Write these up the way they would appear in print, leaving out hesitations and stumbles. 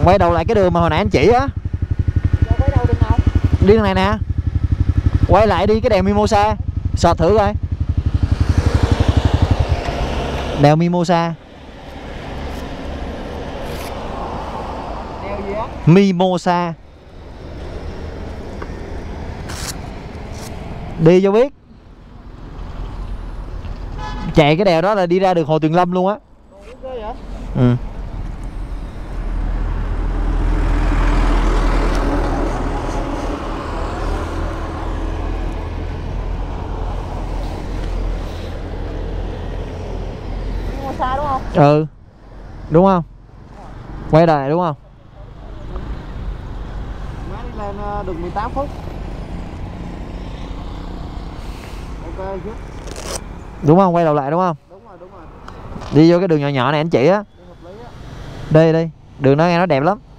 Quay đầu lại cái đường mà hồi nãy anh chỉ á. Quay đầu đường nào? Đi đường này nè. Quay lại đi cái đèo Mimosa. Search thử coi. Đèo Mimosa. Đèo gì á? Mimosa. Đi cho biết. Chạy cái đèo đó là đi ra được Hồ Tuyền Lâm luôn á. Ừ. Mimosa đúng không? Ừ. Đúng không? Quay lại đúng không? Má đi lên đường 18 phút. Ok chứ. Đúng không? Quay đầu lại đúng không? Đúng rồi. Đi vô cái đường nhỏ nhỏ này anh chỉ á. Đi đi. Đường đó nghe nó đẹp lắm.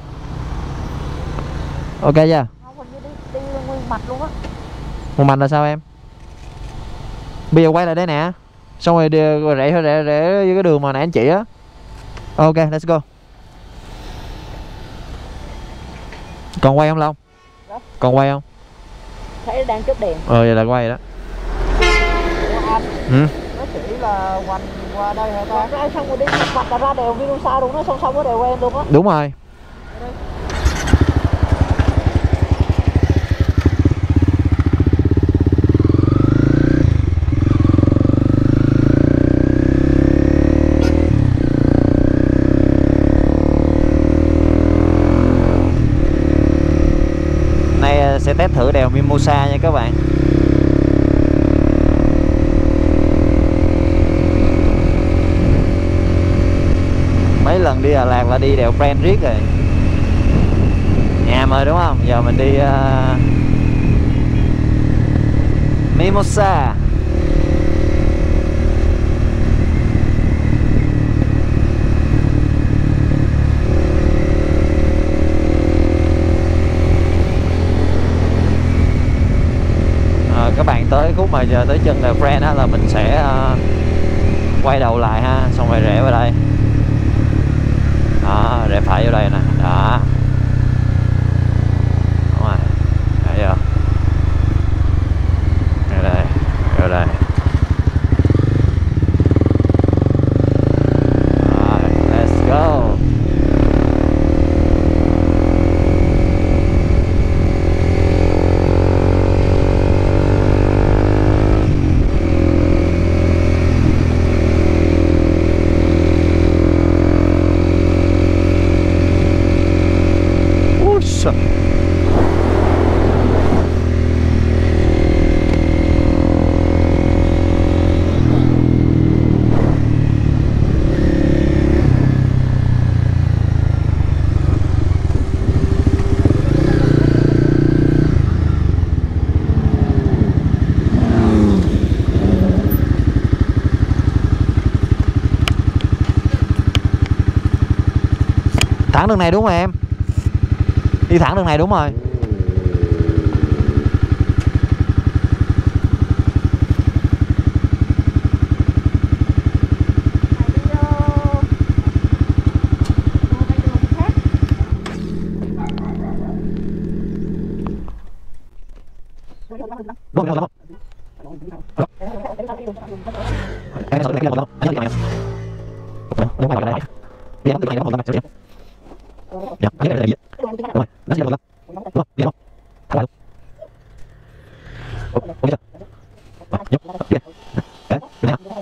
Ok chưa? Không, hình như đi nguyên mạch luôn á. Một mạch là sao em? Bây giờ quay lại đây nè. Xong rồi rẽ vô cái đường mà nãy anh chỉ á. Ok, let's go. Còn quay không Long? Dạ? Còn quay không? Thấy đang chớp đèn. Vậy là quay rồi đó. Ủa anh? Ừ. Nó chỉ là hoành qua đây hả ta? Ra xong rồi đi mặt là ra đèo Mimosa luôn, nó song song với đèo quen luôn á. Đúng rồi. Nay sẽ test thử đèo Mimosa nha các bạn. Mấy lần đi Đà Lạt là đi đèo Pren riết rồi. Nhà mời đúng không? Giờ mình đi Mimosa. Các bạn tới khúc mà giờ tới chân đèo Pren á là mình sẽ quay đầu lại ha, xong rồi rẽ vào đây. Đó, rẽ phải vô đây nè. Đó. Đúng rồi. Thấy chưa? Vô đây. Vô đây. Rồi, let's go. Thẳng đường này đúng rồi em. Đi thẳng đường này đúng rồi. Đúng rồi. Em sợ cái một đâu. Anh nhớ cái này. Đúng rồi, đây. Đi ăn từ này nó một lần sẽ. Dạ, cái này là gì? Rồi, nó sẽ một lần. Đúng không? Đi không? Thả lại luôn. Ok chưa? Rồi, nhấp. Đi. Đấy, được nè.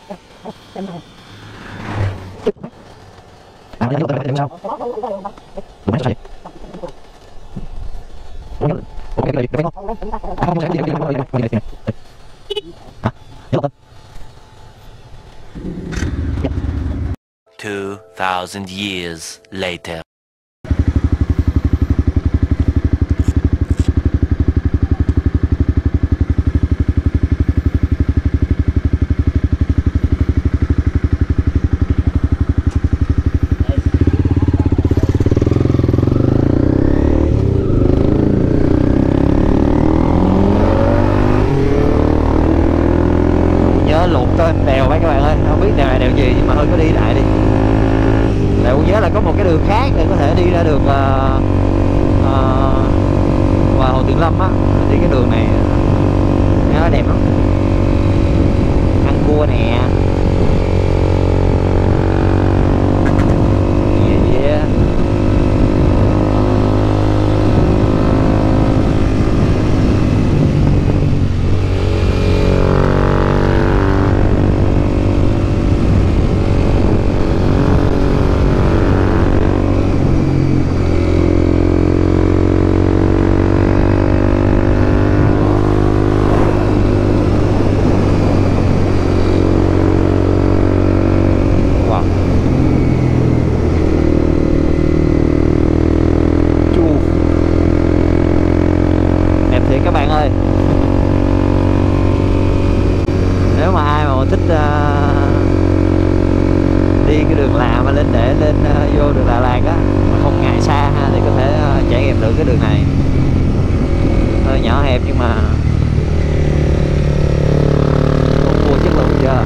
Đây là cái sao? Đúng rồi, sai. Ok, cái này được không? Không, cái này. Hả? Nhớ không? 2,000 years later. Nhớ lụt tên đèo mấy các bạn ơi, không biết đèo này đèo gì nhưng mà thôi cứ đi lại đi. Tại Quân nhớ là có một cái đường khác để có thể đi ra được và Hồ Tuyền Lâm á, đi cái đường này nó đẹp lắm, ăn cua nè. Yeah. Các bạn ơi, nếu mà ai mà thích đi cái đường làm mà lên để lên vô đường Đà Lạt á mà không ngại xa ha, thì có thể trải nghiệm được cái đường này. Hơi nhỏ hẹp nhưng mà không mua chất lượng chưa.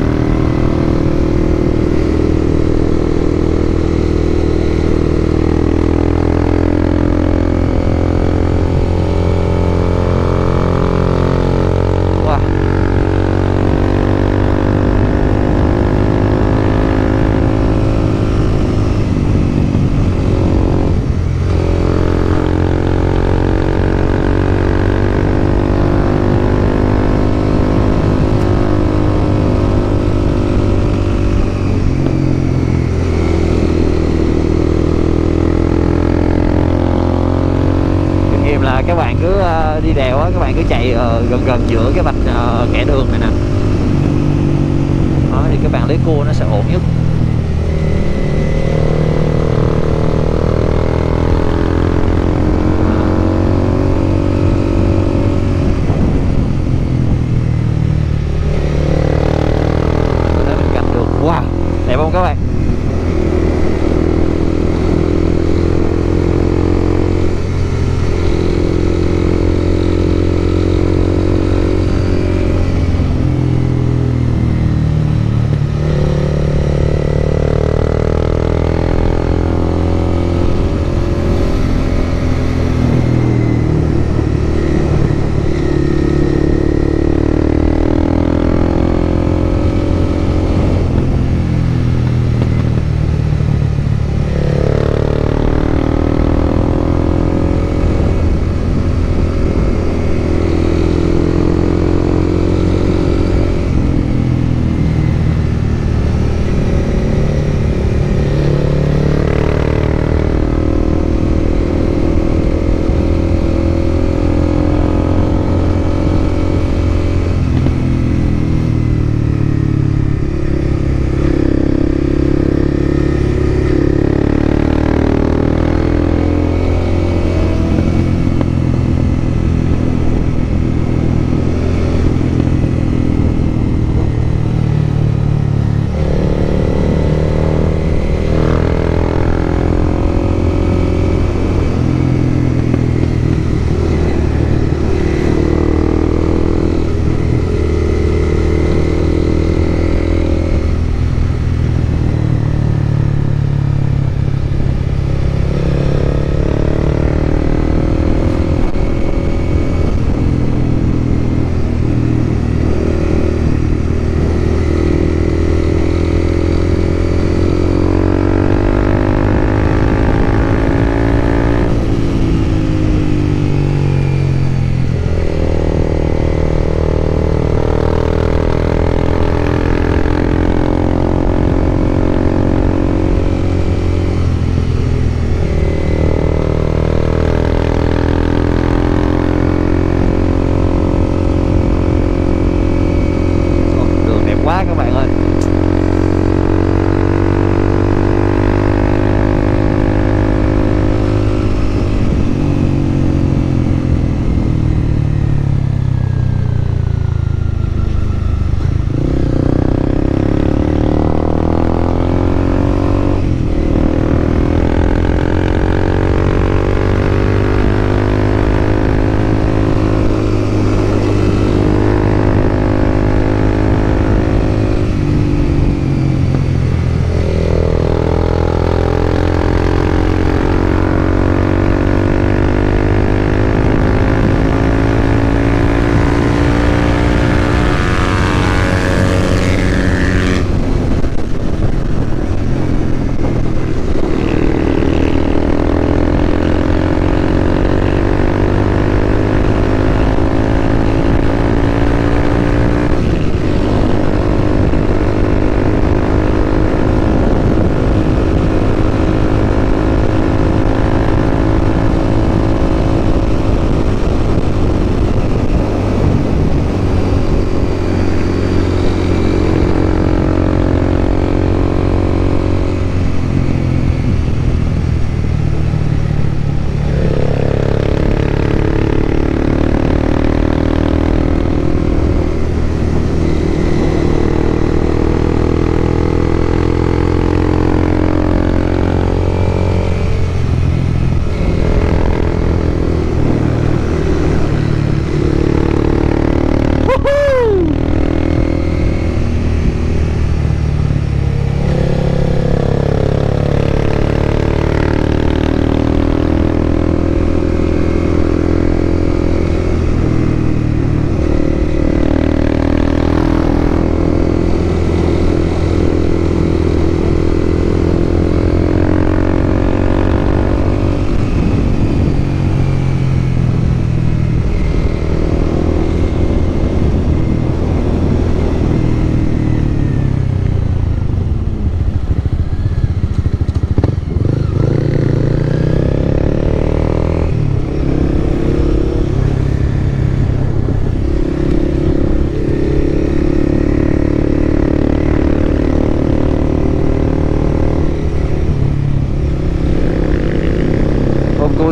Các bạn cứ đi đèo á, các bạn cứ chạy gần gần giữa cái vạch kẻ đường này nè. Đó, thì các bạn lấy cua nó sẽ ổn nhất. Để mình cầm được. Wow, đẹp không các bạn?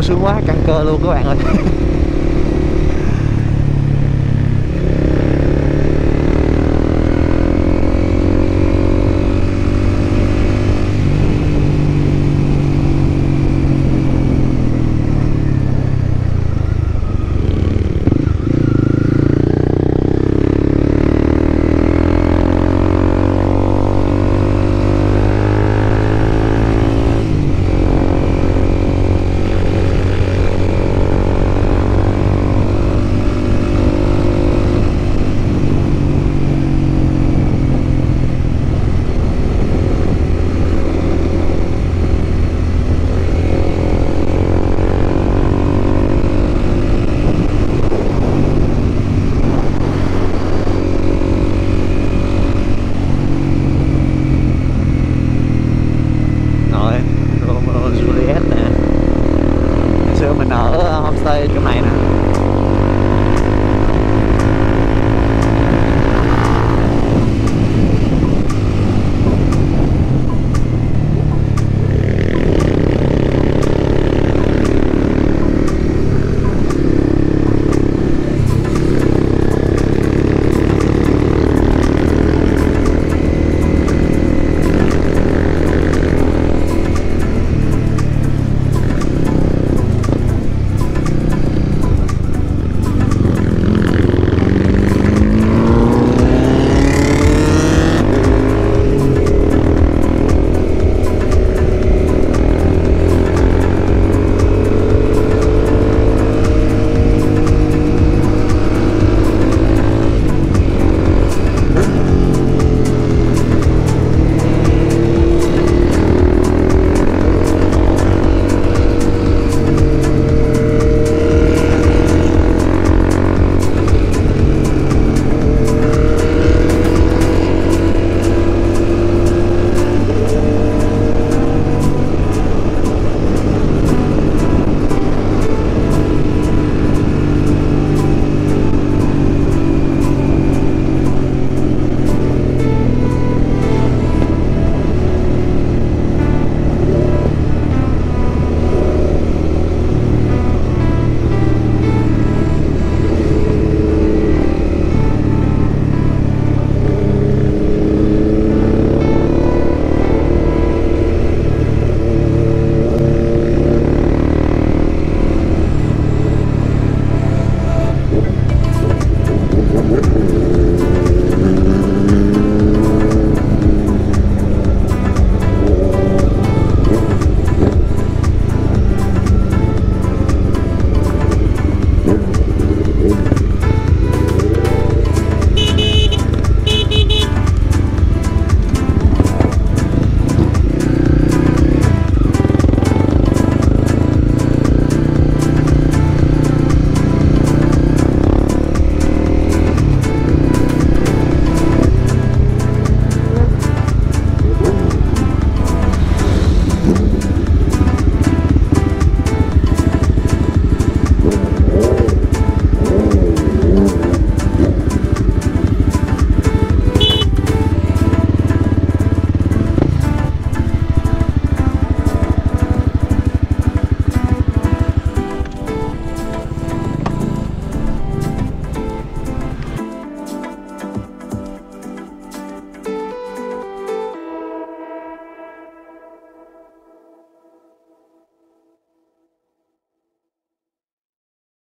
sướng quá, căng cơ luôn các bạn ơi.